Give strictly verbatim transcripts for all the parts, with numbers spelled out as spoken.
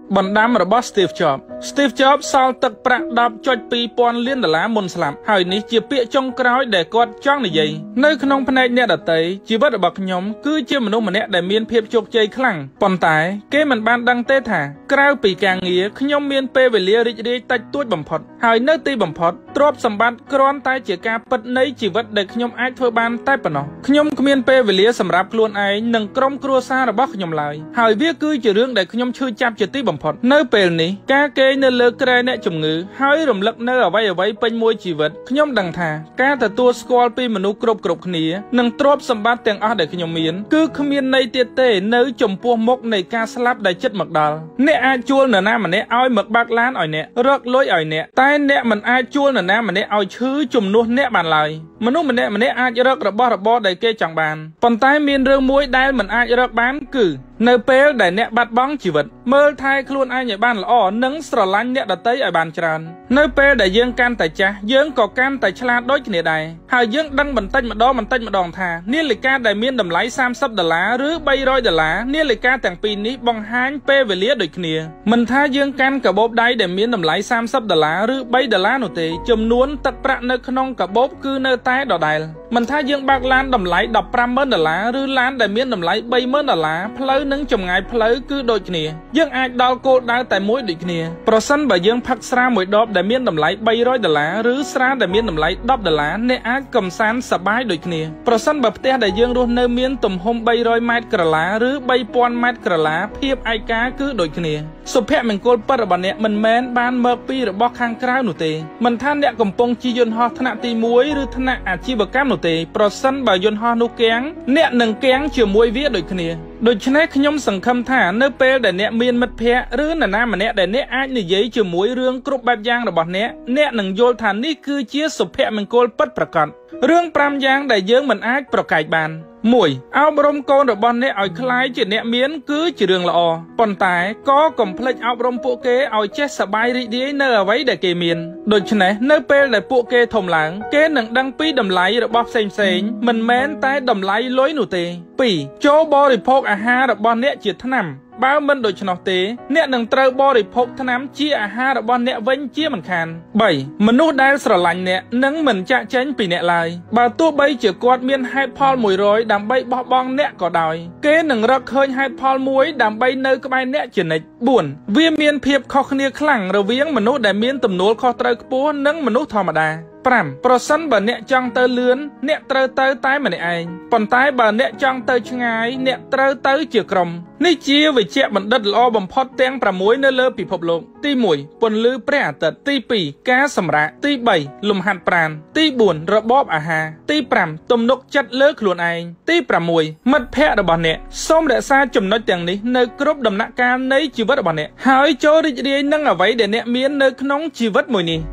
Bần đámរបស់ Steve Jobs Steve Jobs សល់ទឹកប្រាក់ ដប់ចុចពីរពាន់លានដុល្លារមុនស្លាប់ហើយនេះជាពាក្យចុងក្រោយដែលគាត់ចង់និយាយនៅក្នុងផ្នែកអ្នកដទៃជីវិតរបស់ខ្ញុំគឺជាមនុស្សម្នាក់ដែលមានភាពជោគជ័យខ្លាំងប៉ុន្តែគេមិនបានដឹងទេថាក្រៅពីការងារខ្ញុំមានពេលវេលារីករាយតិចតួចបំផុតហើយនៅទីបំផុតទ្រព្យសម្បត្តិគ្រាន់តែជាការពិតនៃជីវិតដែលខ្ញុំអាចធ្វើបានតែប៉ុណ្ណោះខ្ញុំគ្មានពេលវេលាសម្រាប់ខ្លួនឯងនិងក្រុមគ្រួសាររបស់ខ្ញុំឡើយហើយវាគឺជារឿងដែលខ្ញុំឈឺចាប់ជាទីបំផុតនៅពេលនេះការគេងនៅលើគ្រែអ្នកជំងឺហើយរំលឹកនៅអ្វីអ្វីពេញមួយជីវិតខ្ញុំដឹងថាការទទួលស្គាល់ពីមនុស្សគ្រប់គ្រប់គ្នានិងទ្រព្យសម្បត្តិទាំងអស់ដែលខ្ញុំមានគឺគ្មានន័យទៀតទេនៅចំពោះមុខនៃការស្លាប់ដែលជិតមកដល់អ្នកអាចជួលនរណាម្នាក់ឲ្យមកបើកឡានឲ្យអ្នករកលុយឲ្យអ្នកតែអ្នកមិនអាចជួលនរណាម្នាក់ឲ្យឈឺជំនួសអ្នកបានឡើយមនុស្សម្នាក់ម្នាក់អាចរករបស់របរដែលគេចង់បានប៉ុន្តែមានរឿងមួយដែលមិនអាចរកបានគឺនៅពេលដែលអ្នកបាត់បង់ជីវិតមើលថែខ្លួនឯងឲ្យបានល្អនិងស្រឡាញ់អ្នកដទៃឲ្យបានច្រើននៅពេលដែលយើងកាន់តែចាស់យើងក៏កាន់តែឆ្លាតដូចគ្នាដែរហើយយើងដឹងបន្តិចម្ដងបន្តិចម្ដងថានាឡិកាដែលមានតម្លៃសាមសិបដុល្លារឬបីរយដុល្លារនាឡិកាទាំងពីរនេះបង្ហាញពេលវេលាដូចគ្នាមិនថាយើងកាន់កាបូបដៃដែលមានតម្លៃសាមសិបដុល្លារឬបីដុល្លារនោះទេចំនួនទឹកប្រាក់នៅក្នុងកាបូបគឺនៅតែដដែលមិនថាយើងបើកឡានតម្លៃដប់ប្រាំម៉ឺនដុល្លារឬឡានដែលមានតម្លៃបីម៉ឺនដុល្លារផ្លូវនិងចម្ងាយផ្លូវគឺដូចគ្នាយើងអាចដល់គោលដៅតែមួយដូចគ្នាប្រសិនបើយើងផឹកស្រាមួយដបដែលមានតម្លៃបីរយដុល្លារឬស្រាដែលមានតម្លៃដប់ដុល្លារអ្នកអាចកំសាន្តសប្បាយដូចគ្នាប្រសិនបើផ្ទះដែលយើងរស់នៅមានទំហំបីរយម៉ែត្រក្រឡាឬបីពាន់ម៉ែត្រក្រឡាភាពឯកាគឺដូចគ្នាសុភមង្គលពិតរបស់អ្នកមិនមែនបានមកពីរបស់ខាងក្រៅនោះទេមិនថាអ្នកកំពុងជិះយន្តហោះថ្នាក់ទីមួយឬថ្នាក់អាជីវកម្មនោះទេប្រសិនបើយន្តហោះនោះគាំងអ្នកនឹងគាំងជាមួយវាដូចគ្នាដូច្នេះខ្ញុំសង្ឃឹមថានៅពេលដែលអ្នកមានមិត្តភ័ក្តិឬនរណាម្នាក់ដែលអ្នកអាចនិយាយជាមួយរឿងគ្រប់បែបយ៉ាងរបស់អ្នកអ្នកនឹងយល់ថានេះគឺជាសុភមង្គលពិតប្រាកដរឿងប្រាំយ៉ាងដែលយើងមិនអាចប្រកែកបានមួយអប់រំកូនរបស់អ្នកឲ្យក្លាយជាអ្នកមានគឺជារឿងល្អប៉ុន្តែក៏កុំភ្លេចអប់រំពួកគេឲ្យចេះសប្បាយរីករាយនៅអ្វីដែលគេមានដូច្នេះនៅពេលដែលពួកគេធំឡើងគេនឹងដឹងពីតម្លៃរបស់ផ្សេងផ្សេងមិនមែនតែតម្លៃលុយនោះទេពីរចូលបរិភោគអាហាររបស់អ្នកជាថ្នាំបើមិនដូច្នោះទេអ្នកនឹងត្រូវបរិភោគថ្នាំជាអាហាររបស់អ្នកវិញជាមិនខានបីមនុស្សដែលស្រឡាញ់អ្នកនឹងមិនចាក់ចែងពីអ្នកឡើយបើទោះបីជាគាត់មានហេតុផលមួយរយដើម្បីបោះបង់អ្នកក៏ដោយគេនឹងរកឃើញហេតុផលមួយដើម្បីនៅក្បែរអ្នកជានិច្ចបួនវាមានភាពខុសគ្នាខ្លាំងរវាងមនុស្សដែលមានទំនួលខុសត្រូវខ្ពស់និងមនុស្សធម្មតាប្រាំប្រសិនបើអ្នកចង់ទៅលឿនអ្នកត្រូវទៅតែម្នាក់ឯងប៉ុន្តែបើអ្នកចង់ទៅឆ្ងាយអ្នកត្រូវទៅជាក្រុមនេះជាវិជ្ជបណ្ឌិតល្អបំផុតទាំងប្រាំមួយនៅលើពិភពលោកទីមួយពន្លឺព្រះអាទិត្យទីពីរការសម្រាកទីបីលំហាត់ប្រាណទីបួនរបបអាហារទីប្រាំទំនុកចិត្តលើខ្លួនឯងទីប្រាំមួយមិត្តភ័ក្តិរបស់អ្នកសូមរក្សាចំណុចទាំងនេះនៅគ្រប់ដំណាក់កាលនៃជីវិតរបស់អ្នកហើយចូលរីករាយនឹងអ្វីដែលអ្នកមាននៅក្នុងជីវិតមួយនេះ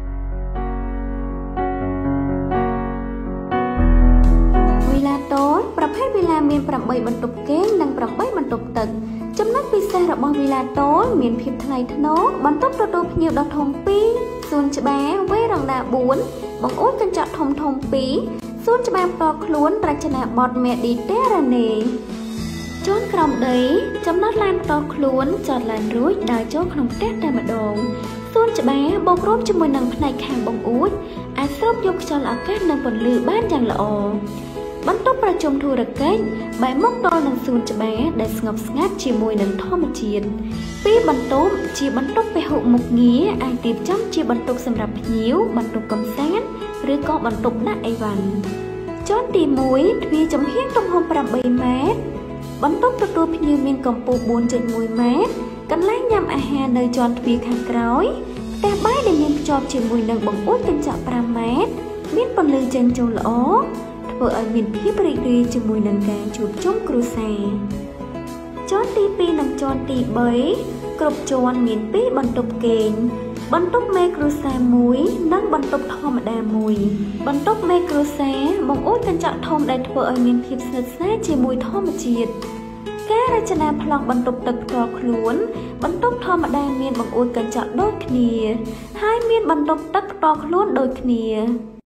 ប្រភេទវីឡាមានប្រាំបីបន្ទប់គេងនិងប្រាំបីបន្ទប់ទឹកចំណុចពិសេសរបស់វីឡាតូលមានភាពថ្លៃថ្នូរបន្ទប់ទទួលភ្ញៀវដ៏ធំពីរសួនច្បារវេរ៉ង់ដាបួនបង្អួចកញ្ចក់ធំធំពីរសួនច្បារផ្ទាល់ខ្លួនរចនាបថមេឌីតេរ៉ាណេជូនក្រោមដីចំណតឡានផ្ទាល់ខ្លួនចតឡានរួចដើរចូលក្នុងផ្ទះតែម្ដងសួនច្បារបូករួមជាមួយនឹងផ្នែកខាងបង្អួចអាចស្រូបយកខ្យល់អាកាសនិងពន្លឺបានយ៉ាងល្អបន្ទប់ប្រជុំធុរកិច្ចបែរមុខដល់នឹងសួនច្បារដែលស្ងប់ស្ងាត់ជាមួយនឹងធម្មជាតិពីបន្ទប់ជាបន្ទប់ពហុមុខងារអាចរៀបចំជាបន្ទប់សម្រាប់ភ្ញៀវបន្ទប់កម្សាន្តឬក៏បន្ទប់ដាក់អីវ៉ាន់ជាន់ទីមួយទ្វារចំហៀងទំហំប្រាំបីម៉ែត្របន្ទប់ទទួលភ្ញៀវមានកម្ពស់បួនចុចមួយម៉ែត្រកន្លែងញ៉ាំអាហារនៅជាន់ទ្វារខាងក្រោយផ្ទះបាយដែលមានភ្ជាប់ជាមួយនឹងបង្អួចកញ្ចក់ប្រាំម៉ែត្រមានពន្លឺចេញចូលល្អធ្វើឲ្យមានភាពរីករាយជាមួយនឹងការជួបជុំគ្រួសារជាន់ទីពីរនិងជាន់ទីបីគ្រប់ជាន់មានពីរបន្ទប់គេងបន្ទប់មេគ្រួសារមួយនិងបន្ទប់ធម្មតាមួយបន្ទប់មេគ្រួសារបង្អួចកញ្ចក់ធំដែលធ្វើឲ្យមានភាពស្និទ្ធស្នាលជាមួយធម្មជាតិការរចនាប្លង់បន្ទប់ទឹកផ្ទាល់ខ្លួនបន្ទប់ធម្មតាមានបង្អួចកញ្ចក់ដូចគ្នាហើយមានបន្ទប់ទឹកផ្ទាល់ខ្លួនដូចគ្នា